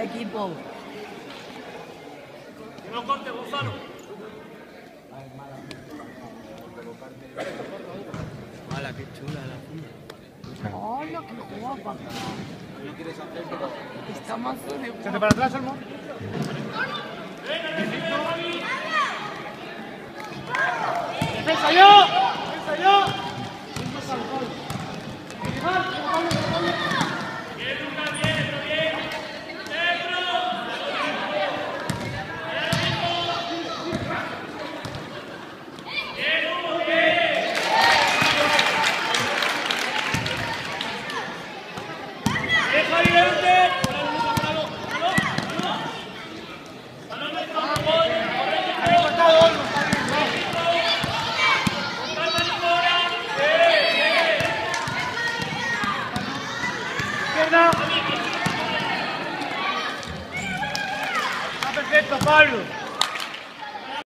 cada equipo. Que no corte, Gonzalo. ¡Hala, qué chula la funda! ¡Hola, qué guapa! No quieres hacer, pero... Está más de guapa. Échate para atrás, Olmo. ¡Defensa yo! ¡Defensa yo! Está perfecto, Pablo.